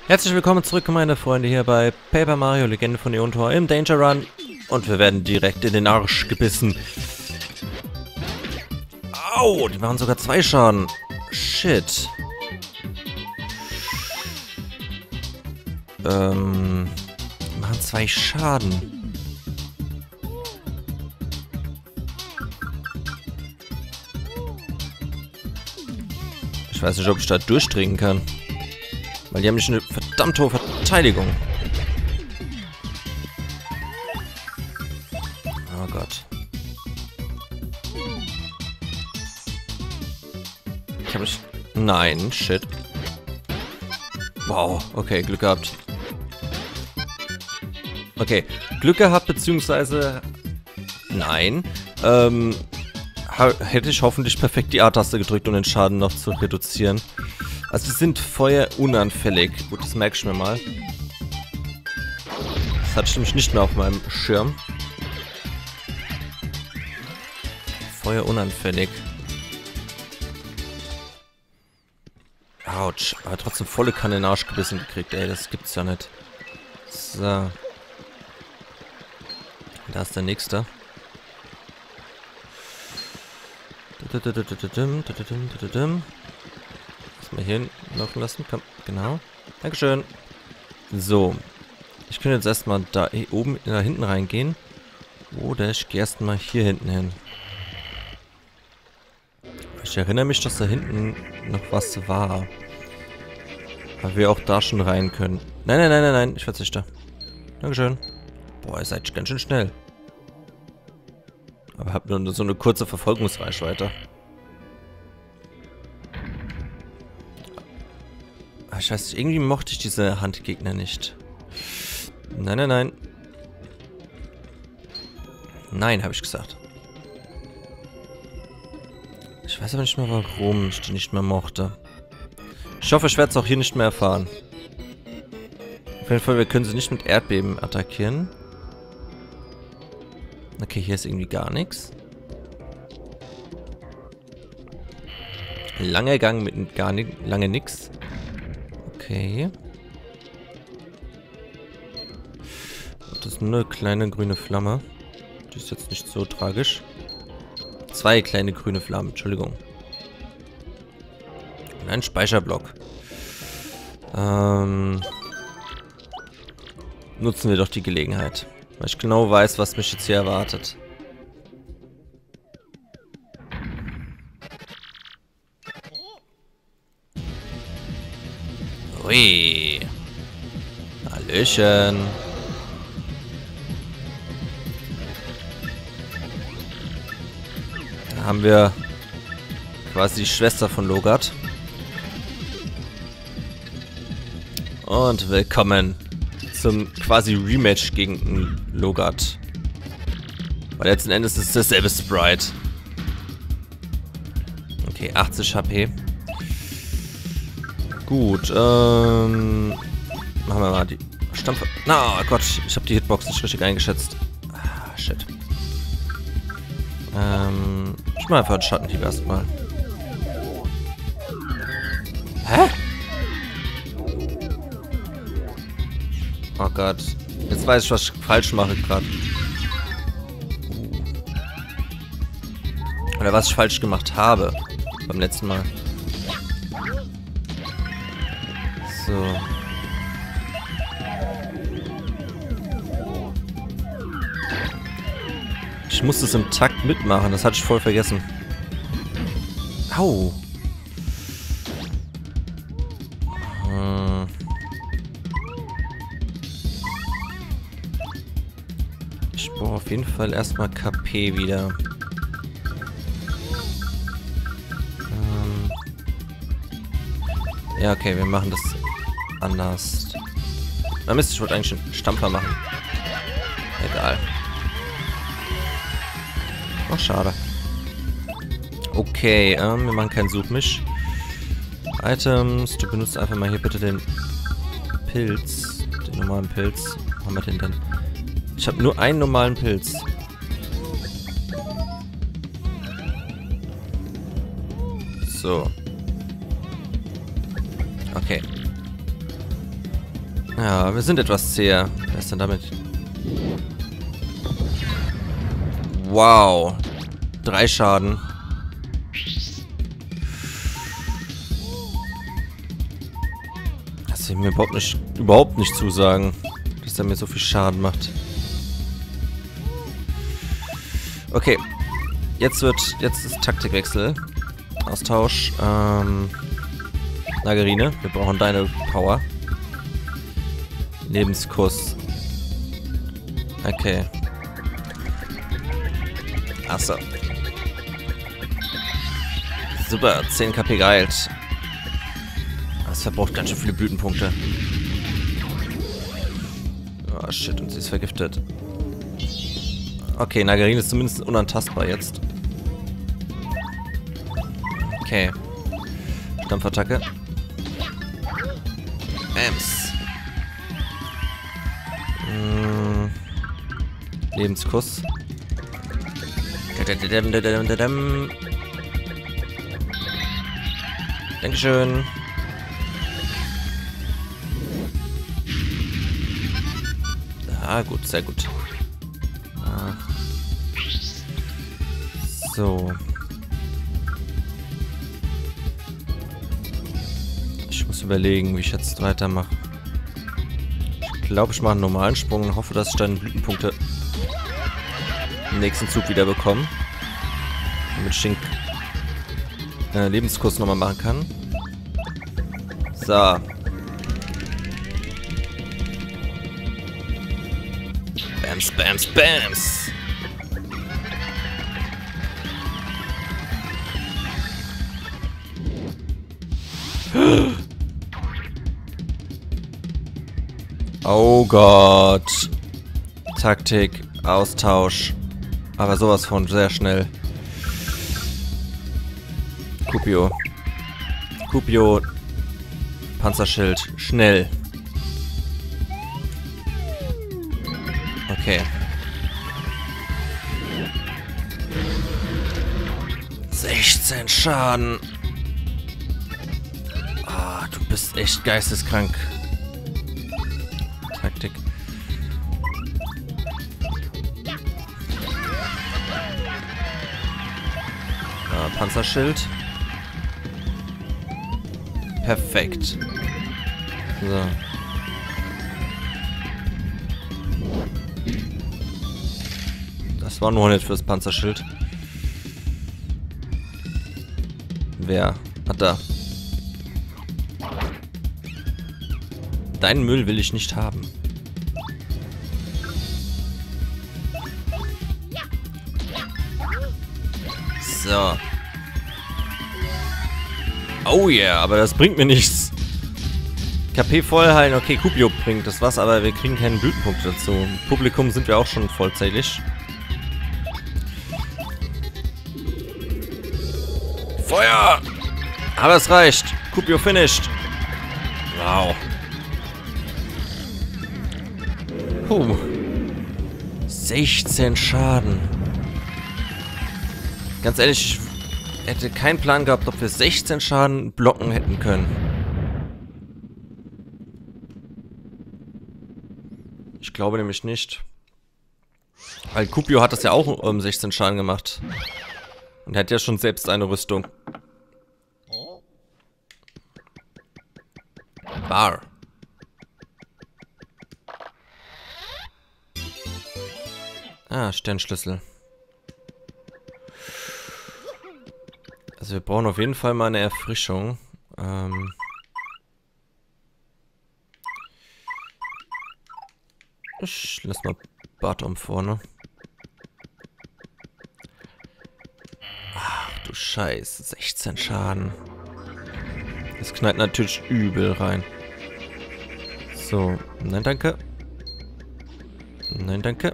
Herzlich willkommen zurück, meine Freunde, hier bei Paper Mario Legende von Eontor im Danger Run. Und wir werden direkt in den Arsch gebissen. Au, die machen sogar 2 Schaden. Shit. Die machen 2 Schaden. Ich weiß nicht, ob ich da durchdringen kann. Weil die haben nicht eine verdammt hohe Verteidigung. Oh Gott. Ich habe nicht... Nein, shit. Wow, okay, Glück gehabt. Okay, Glück gehabt, beziehungsweise... Nein. Hätte ich hoffentlich perfekt die A-Taste gedrückt, um den Schaden noch zu reduzieren. Also die sind feuerunanfällig. Gut, das merke ich mir mal. Das hatte ich nämlich nicht mehr auf meinem Schirm. Feuerunanfällig. Autsch. Aber trotzdem volle Kanne in den Arsch gebissen gekriegt, ey. Das gibt's ja nicht. So. Da ist der nächste. Mal hier laufen lassen. Komm, genau. Dankeschön. So. Ich könnte jetzt erstmal da oben da hinten reingehen. Oder ich gehe erstmal hier hinten hin. Ich erinnere mich, dass da hinten noch was war. Aber wir auch da schon rein können. Nein, nein, nein, nein, nein. Ich verzichte. Dankeschön. Boah, ihr seid ganz schön schnell. Aber habt nur so eine kurze Verfolgungsreichweite. Ich weiß nicht, irgendwie mochte ich diese Handgegner nicht. Nein, nein, nein. Nein, habe ich gesagt. Ich weiß aber nicht mehr, warum ich die nicht mehr mochte. Ich hoffe, ich werde es auch hier nicht mehr erfahren. Auf jeden Fall, wir können sie nicht mit Erdbeben attackieren. Okay, hier ist irgendwie gar nichts. Langer Gang mit gar lange nix. Okay. Das ist nur eine kleine grüne Flamme. Die ist jetzt nicht so tragisch. 2 kleine grüne Flammen, Entschuldigung. Und ein Speicherblock. Nutzen wir doch die Gelegenheit. Weil ich genau weiß, was mich jetzt hier erwartet. Ui. Hallöchen. Da haben wir quasi die Schwester von Logat. Und willkommen zum quasi Rematch gegen Logat. Weil letzten Endes ist es dasselbe Sprite. Okay, 80 HP. Gut, machen wir mal die Stampfer. Na, oh Gott, ich habe die Hitbox nicht richtig eingeschätzt. Ah, shit. Ich mache einfach einen Schattenhieb erstmal. Hä? Oh Gott. Jetzt weiß ich, was ich falsch mache gerade. Oder was ich falsch gemacht habe. Beim letzten Mal. So. Ich muss das im Takt mitmachen, das hatte ich voll vergessen. Au. Ich brauche auf jeden Fall erstmal KP wieder. Ja, okay, wir machen das anders. Na Mist, ich wollte eigentlich einen Stampfer machen. Egal. Oh, schade. Okay, wir machen keinen Suchmisch. Items, du benutzt einfach mal hier bitte den Pilz. Den normalen Pilz. Wo haben wir den denn? Ich habe nur einen normalen Pilz. So. Okay. Ja, wir sind etwas zäher. Wer ist denn damit? Wow. 3 Schaden. Das will mir überhaupt nicht zusagen, dass er mir so viel Schaden macht. Okay. Jetzt ist Taktikwechsel. Austausch. Nagerine, wir brauchen deine Power. Lebenskurs. Okay. Achso. Super, 10 KP geheilt. Das verbraucht ganz schön viele Blütenpunkte. Oh shit, und sie ist vergiftet. Okay, Nagerine ist zumindest unantastbar jetzt. Okay. Stampfattacke. Bams. Lebenskuss. Dankeschön. Ah, gut, sehr gut. Ah. So. Ich muss überlegen, wie ich jetzt weitermache. Ich glaube, ich mache einen normalen Sprung und hoffe, dass ich dann Blütenpunkte im nächsten Zug wieder bekomme. Damit ich den Lebenskurs nochmal machen kann. So. Bams, bams, bams. Oh Gott. Taktik, Austausch. Aber sowas von sehr schnell. Kupio. Kupio. Panzerschild. Schnell. Okay. 16 Schaden. Ah, du bist echt geisteskrank. Taktik. Panzerschild. Perfekt. So. Das war nur nicht fürs Panzerschild. Wer? Hat da. Deinen Müll will ich nicht haben. So. Oh yeah, aber das bringt mir nichts. KP vollheilen, okay, Kupio bringt das was, aber wir kriegen keinen Blütenpunkt dazu. Im Publikum sind wir auch schon vollzählig. Feuer! Aber es reicht. Kupio finished. Wow. Puh. 16 Schaden. Ganz ehrlich, ich hätte keinen Plan gehabt, ob wir 16 Schaden blocken hätten können. Ich glaube nämlich nicht. Weil Kupio hat das ja auch um 16 Schaden gemacht. Und er hat ja schon selbst eine Rüstung. Bar. Ah, Sternschlüssel. Also wir brauchen auf jeden Fall mal eine Erfrischung. Ich lass mal Bartom vorne. Ach du Scheiße, 16 Schaden. Das knallt natürlich übel rein. So, nein danke. Nein danke.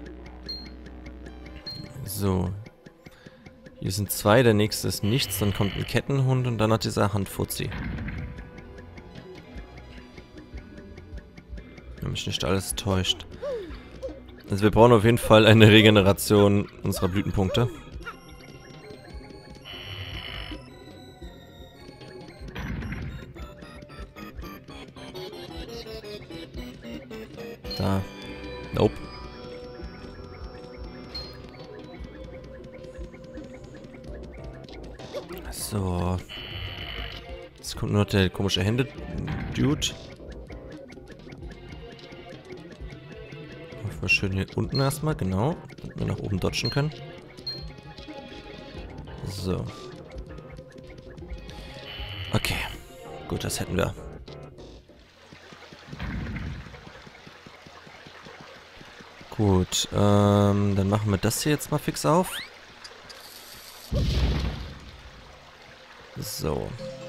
So. Hier sind 2, der nächste ist nichts, dann kommt ein Kettenhund und dann hat dieser Handfuzzi. Wenn mich nicht alles täuscht. Also wir brauchen auf jeden Fall eine Regeneration unserer Blütenpunkte. Da. Nope. So. Jetzt kommt nur noch der komische Hände-Dude. Mal schön hier unten erstmal, genau. Damit wir nach oben dodgen können. So. Okay. Gut, das hätten wir. Gut, dann machen wir das hier jetzt mal fix auf. So.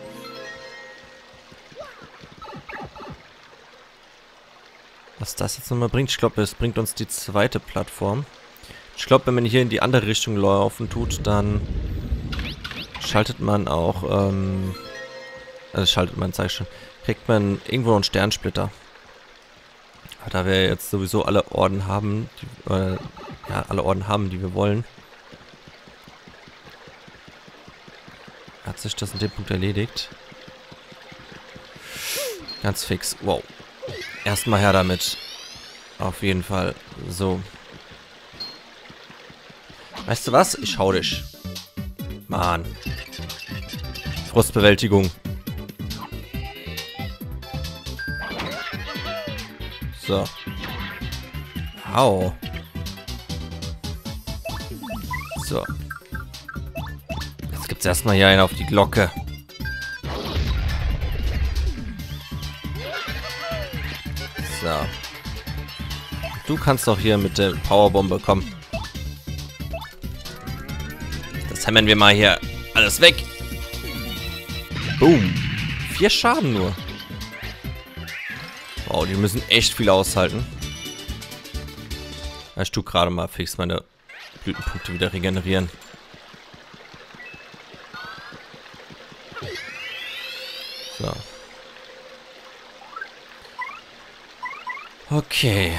Was das jetzt nochmal bringt, ich glaube, es bringt uns die zweite Plattform. Ich glaube, wenn man hier in die andere Richtung laufen tut, dann schaltet man auch, sag ich schon, kriegt man irgendwo noch einen Sternsplitter. Aber da wir jetzt sowieso alle Orden haben, die wir wollen, hat sich das in dem Punkt erledigt. Ganz fix. Wow. Erstmal her damit. Auf jeden Fall. So. Weißt du was? Ich hau dich. Mann. Frustbewältigung. So. Au. So. Jetzt gibt's erstmal hier einen auf die Glocke. So. Du kannst doch hier mit der Powerbombe kommen. Das hämmern wir mal hier alles weg. Boom. 4 Schaden nur. Wow, die müssen echt viel aushalten. Ich tue gerade mal fix meine Blütenpunkte wieder regenerieren. So. Okay.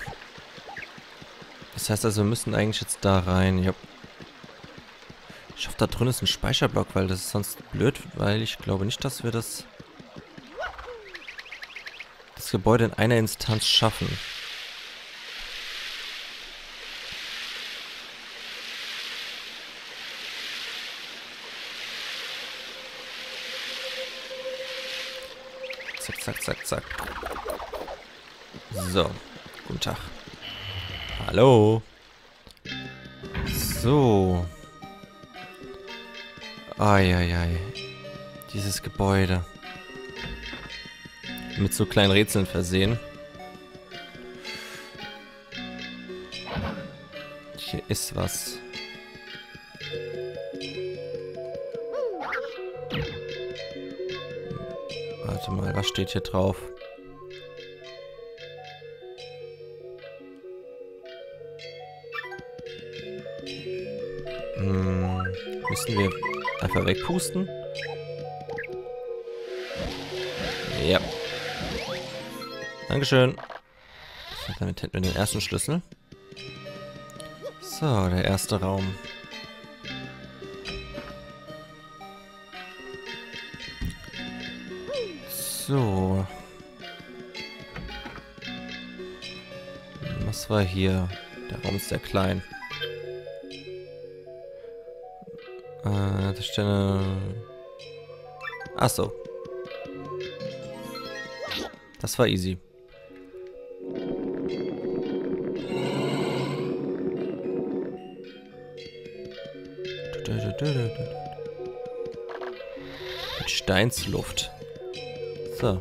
Das heißt also, wir müssen eigentlich jetzt da rein. Ich hoffe, da drin ist ein Speicherblock, weil das ist sonst blöd, weil ich glaube nicht, dass wir das Gebäude in einer Instanz schaffen. Zack, zack, zack, zack. So, guten Tag. Hallo. So. Eieiei. Dieses Gebäude. Mit so kleinen Rätseln versehen. Hier ist was. Warte mal, was steht hier drauf? Müssen wir einfach wegpusten? Ja. Dankeschön. Damit hätten wir den ersten Schlüssel. So, der erste Raum. So. Was war hier? Der Raum ist sehr klein. Das steht ach so. Das war easy. Mit Steinsluft. So.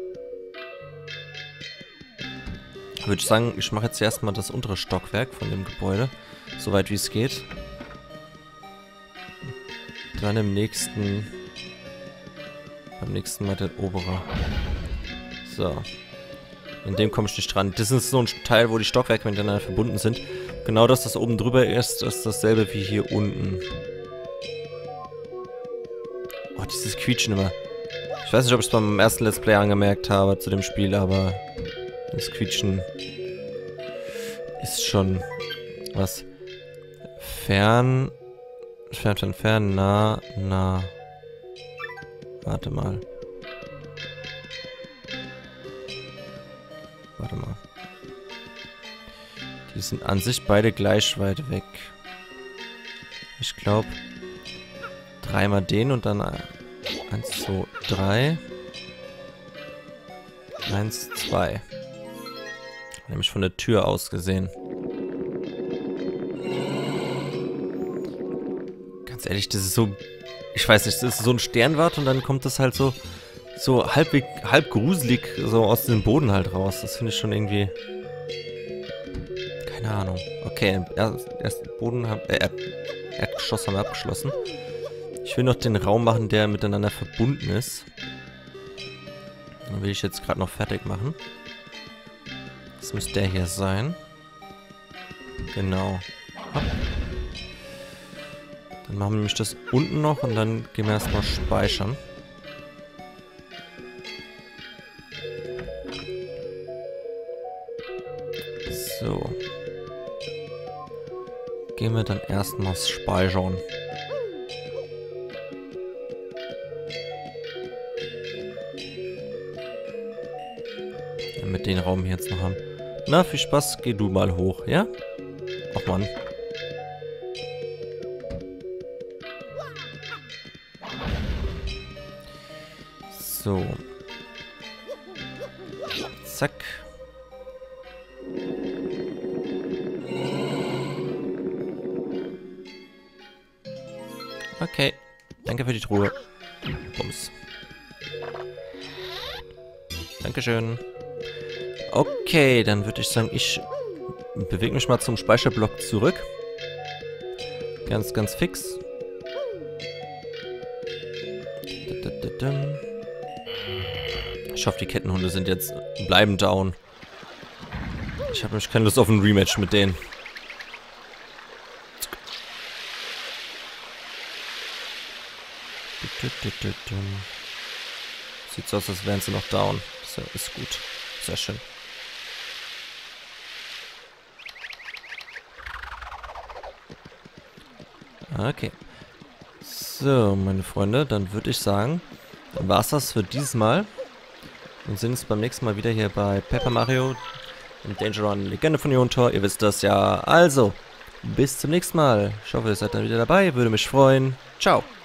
Würde ich sagen, ich mache jetzt erstmal das untere Stockwerk von dem Gebäude. Soweit wie es geht. Dann beim nächsten Mal der obere. So. In dem komme ich nicht dran. Das ist so ein Teil, wo die Stockwerke miteinander verbunden sind. Genau das oben drüber ist dasselbe wie hier unten. Oh, dieses Quietschen immer. Ich weiß nicht, ob ich es beim ersten Let's Play angemerkt habe zu dem Spiel, aber das Quietschen ist schon was. Fern, nah. Warte mal. Die sind an sich beide gleich weit weg. Ich glaube, 3-mal den und dann 1, 2, 3. 1, 2. Nämlich von der Tür aus gesehen. Ganz ehrlich, das ist so... Ich weiß nicht, das ist so ein Sternwart und dann kommt das halt so halb gruselig so aus dem Boden halt raus. Das finde ich schon irgendwie... Keine Ahnung. Okay, erst Boden Erdgeschoss haben wir abgeschlossen. Ich will noch den Raum machen, der miteinander verbunden ist. Den will ich jetzt gerade noch fertig machen. Das müsste der hier sein. Genau. Hopp. Dann machen wir nämlich das unten noch und dann gehen wir erstmal speichern. So. Gehen wir dann erstmal speichern. Damit wir den Raum hier jetzt noch haben. Na, viel Spaß, geh du mal hoch, ja? Ach Mann. So. Zack. Okay. Danke für die Truhe. Bums. Dankeschön. Okay, dann würde ich sagen, ich bewege mich mal zum Speicherblock zurück. Ganz, ganz fix. Ich hoffe, die Kettenhunde sind jetzt bleiben down. Ich habe nämlich keine Lust auf ein Rematch mit denen. Sieht so aus, als wären sie noch down. Das ist gut. Sehr schön. Okay. So, meine Freunde, dann würde ich sagen, dann war es das für dieses Mal. Und sehen uns beim nächsten Mal wieder hier bei Paper Mario im Danger Run Legende von Iontor. Ihr wisst das ja. Also, bis zum nächsten Mal. Ich hoffe, ihr seid dann wieder dabei. Würde mich freuen. Ciao.